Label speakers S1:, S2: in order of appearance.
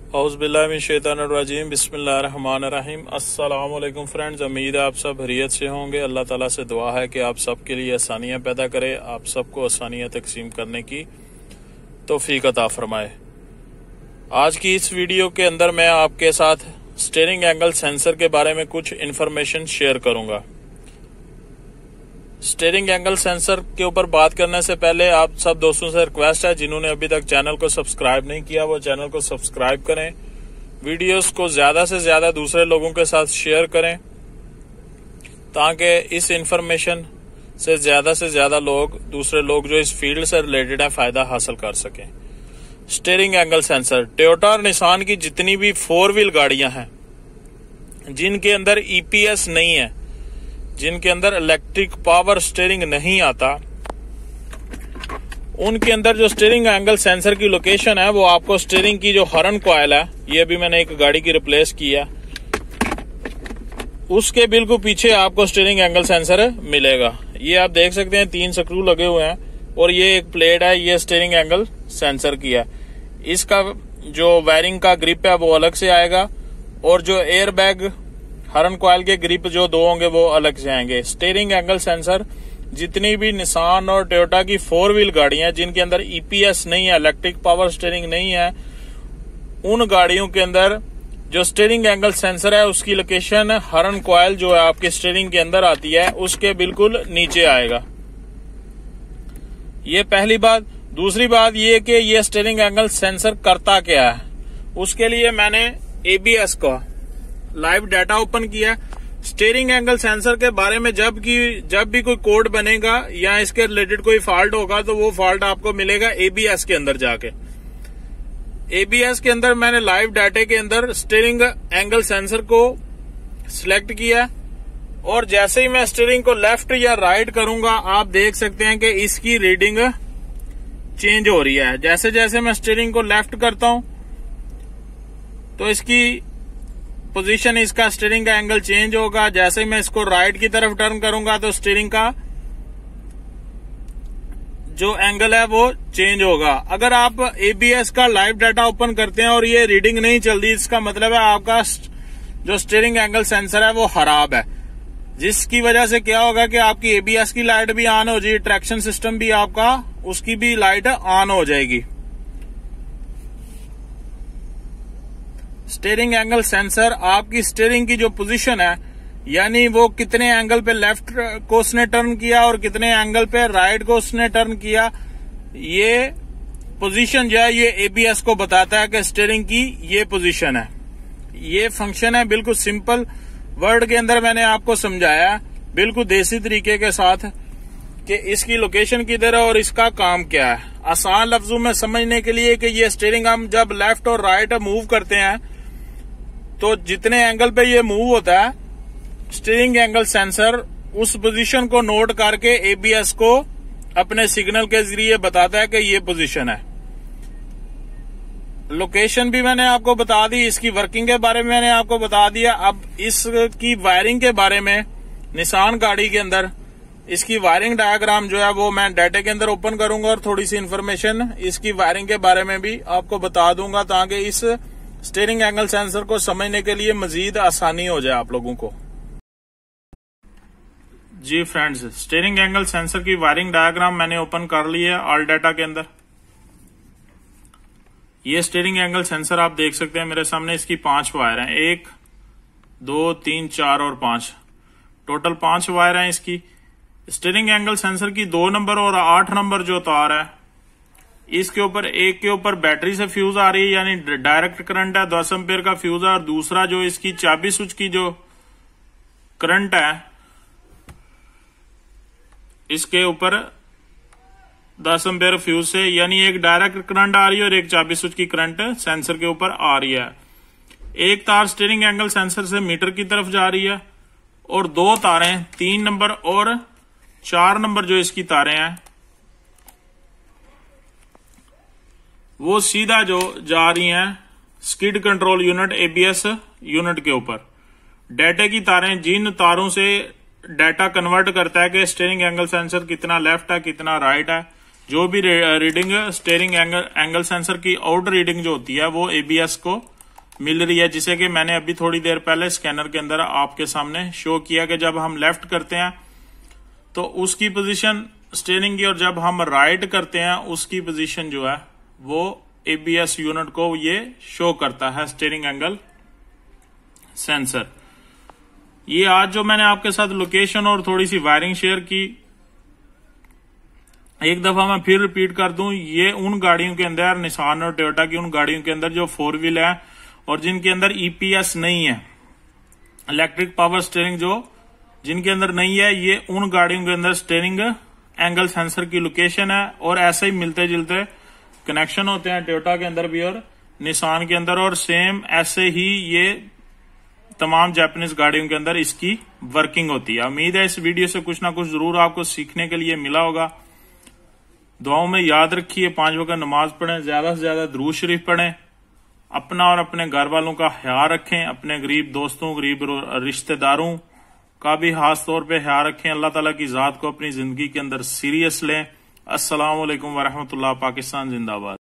S1: औज़ुबिल्लाहिमिनश्शैतानिर्रजीम बिस्मिल्लाहिर्रहमानिर्रहीम। अस्सलाम वालेकुम फ्रेंड्स, उम्मीद है आप सब खैरियत से होंगे। अल्लाह ताला से दुआ है कि आप सब के लिए आसानियां पैदा करे, आप सबको आसानियां तकसीम करने की तौफीक अता फरमाए। आज की इस वीडियो के अंदर मैं आपके साथ स्टीयरिंग एंगल सेंसर के बारे में कुछ इन्फॉर्मेशन शेयर करूंगा। स्टीयरिंग एंगल सेंसर के ऊपर बात करने से पहले आप सब दोस्तों से रिक्वेस्ट है, जिन्होंने अभी तक चैनल को सब्सक्राइब नहीं किया वो चैनल को सब्सक्राइब करें, वीडियोस को ज्यादा से ज्यादा दूसरे लोगों के साथ शेयर करें ताकि इस इंफॉर्मेशन से ज्यादा लोग, दूसरे लोग जो इस फील्ड से रिलेटेड है, फायदा हासिल कर सकें। स्टीयरिंग एंगल सेंसर टोयोटा और निसान की जितनी भी 4 व्हील गाड़ियां हैं जिनके अंदर ईपीएस नहीं है, जिनके अंदर इलेक्ट्रिक पावर स्टीयरिंग नहीं आता, उनके अंदर जो स्टीयरिंग एंगल सेंसर की लोकेशन है वो आपको स्टीयरिंग की जो हॉर्न कॉइल है, ये भी मैंने एक गाड़ी की रिप्लेस की है, उसके बिल्कुल पीछे आपको स्टीयरिंग एंगल सेंसर मिलेगा। ये आप देख सकते हैं 3 स्क्रू लगे हुए हैं और ये एक प्लेट है, ये स्टीयरिंग एंगल सेंसर की है। इसका जो वायरिंग का ग्रिप है वो अलग से आएगा और जो एयर बैग हॉर्न कॉइल के ग्रिप जो 2 होंगे वो अलग से आएंगे। स्टीयरिंग एंगल सेंसर जितनी भी निसान और टोयोटा की 4 व्हील गाड़ियां जिनके अंदर ईपीएस नहीं है, इलेक्ट्रिक पावर स्टीयरिंग नहीं है, उन गाड़ियों के अंदर जो स्टीयरिंग एंगल सेंसर है उसकी लोकेशन हॉर्न कॉइल जो है आपके स्टीयरिंग के अंदर आती है उसके बिल्कुल नीचे आएगा। ये पहली बात। दूसरी बात ये कि ये स्टीयरिंग एंगल सेंसर करता क्या है, उसके लिए मैंने एबीएस का लाइव डाटा ओपन किया। स्टीयरिंग एंगल सेंसर के बारे में जब भी कोई कोड बनेगा या इसके रिलेटेड कोई फॉल्ट होगा तो वो फॉल्ट आपको मिलेगा एबीएस के अंदर जाके। एबीएस के अंदर मैंने लाइव डाटे के अंदर स्टीयरिंग एंगल सेंसर को सिलेक्ट किया और जैसे ही मैं स्टीयरिंग को लेफ्ट या राइट करूंगा आप देख सकते हैं कि इसकी रीडिंग चेंज हो रही है। जैसे जैसे मैं स्टीयरिंग को लेफ्ट करता हूं तो इसकी पोजीशन, इसका स्टीयरिंग का एंगल चेंज होगा। जैसे ही मैं इसको राइट की तरफ टर्न करूंगा तो स्टीयरिंग का जो एंगल है वो चेंज होगा। अगर आप एबीएस का लाइव डाटा ओपन करते हैं और ये रीडिंग नहीं चलती, इसका मतलब है आपका जो स्टीयरिंग एंगल सेंसर है वो खराब है, जिसकी वजह से क्या होगा कि आपकी एबीएस की लाइट भी ऑन हो जाएगी, ट्रैक्शन सिस्टम भी आपका उसकी भी लाइट ऑन हो जाएगी। स्टीयरिंग एंगल सेंसर आपकी स्टीयरिंग की जो पोजीशन है, यानी वो कितने एंगल पे लेफ्ट को उसने टर्न किया और कितने एंगल पे राइट को उसने टर्न किया, ये पोजीशन जो है ये एबीएस को बताता है कि स्टीयरिंग की ये पोजीशन है। ये फंक्शन है बिल्कुल सिंपल वर्ड के अंदर मैंने आपको समझाया बिल्कुल देसी तरीके के साथ कि इसकी लोकेशन किधर है और इसका काम क्या है, आसान लफ्जों में समझने के लिए कि ये स्टीयरिंग हम जब लेफ्ट और राइट मूव करते हैं तो जितने एंगल पे ये मूव होता है स्टीयरिंग एंगल सेंसर उस पोजीशन को नोट करके एबीएस को अपने सिग्नल के जरिए बताता है कि ये पोजीशन है। लोकेशन भी मैंने आपको बता दी, इसकी वर्किंग के बारे में मैंने आपको बता दिया। अब इसकी वायरिंग के बारे में निसान गाड़ी के अंदर इसकी वायरिंग डायग्राम जो है वो मैं डाटा के अंदर ओपन करूंगा और थोड़ी सी इन्फॉर्मेशन इसकी वायरिंग के बारे में भी आपको बता दूंगा ताकि इस स्टीयरिंग एंगल सेंसर को समझने के लिए मजीद आसानी हो जाए आप लोगों को। जी फ्रेंड्स, स्टीयरिंग एंगल सेंसर की वायरिंग डायग्राम मैंने ओपन कर ली है ऑल डाटा के अंदर। ये स्टीयरिंग एंगल सेंसर आप देख सकते हैं मेरे सामने, इसकी 5 वायर हैं, 1 2 3 4 और 5, टोटल 5 वायर हैं इसकी। स्टीयरिंग एंगल सेंसर की 2 नंबर और 8 नंबर जो तार है इसके ऊपर एक के ऊपर बैटरी से फ्यूज आ रही है, यानी डायरेक्ट करंट है, 10 एम्पीयर का फ्यूज है, और दूसरा जो इसकी चाबी स्विच की जो करंट है इसके ऊपर 10 एम्पीयर फ्यूज से, यानी एक डायरेक्ट करंट आ रही है और एक चाबी स्विच की करंट सेंसर के ऊपर आ रही है। एक तार स्टीयरिंग एंगल सेंसर से मीटर की तरफ जा रही है और 2 तारें 3 नंबर और 4 नंबर जो इसकी तारें हैं वो सीधा जो जा रही हैं skid control unit ABS unit के ऊपर। डाटा की तारें, जिन तारों से डाटा कन्वर्ट करता है कि स्टीयरिंग एंगल सेंसर कितना लेफ्ट है कितना राइट है, जो भी रीडिंग स्टीयरिंग एंगल सेंसर की आउट रीडिंग जो होती है वो एबीएस को मिल रही है, जिसे कि मैंने अभी थोड़ी देर पहले स्कैनर के अंदर आपके सामने शो किया कि जब हम लेफ्ट करते हैं तो उसकी पोजीशन स्टीयरिंग की, और जब हम राइट करते हैं उसकी पोजीशन जो है वो एबीएस यूनिट को ये शो करता है, स्टीयरिंग एंगल सेंसर। ये आज जो मैंने आपके साथ लोकेशन और थोड़ी सी वायरिंग शेयर की, एक दफा मैं फिर रिपीट कर दूं, ये उन गाड़ियों के अंदर, निसान और टोयोटा की उन गाड़ियों के अंदर जो 4 व्हील है और जिनके अंदर ईपीएस नहीं है, इलेक्ट्रिक पावर स्टीयरिंग जो जिनके अंदर नहीं है, ये उन गाड़ियों के अंदर स्टीयरिंग एंगल सेंसर की लोकेशन है। और ऐसे ही मिलते जुलते कनेक्शन होते हैं टोयोटा के अंदर भी और निसान के अंदर, और सेम ऐसे ही ये तमाम जापानीज गाड़ियों के अंदर इसकी वर्किंग होती है। उम्मीद है इस वीडियो से कुछ ना कुछ जरूर आपको सीखने के लिए मिला होगा। दुआओं में याद रखिए, 5 वक्त नमाज पढ़ें, ज्यादा से ज्यादा दुरूद शरीफ पढ़ें, अपना और अपने घर वालों का ख्याल रखें, अपने गरीब दोस्तों, गरीब रिश्तेदारों का भी खास तौर पे ख्याल रखें। अल्लाह ताला की जात को अपनी जिंदगी के अंदर सीरियस लें। अस्सलाम वालेकुम वरहमतुल्लाह। पाकिस्तान जिंदाबाद।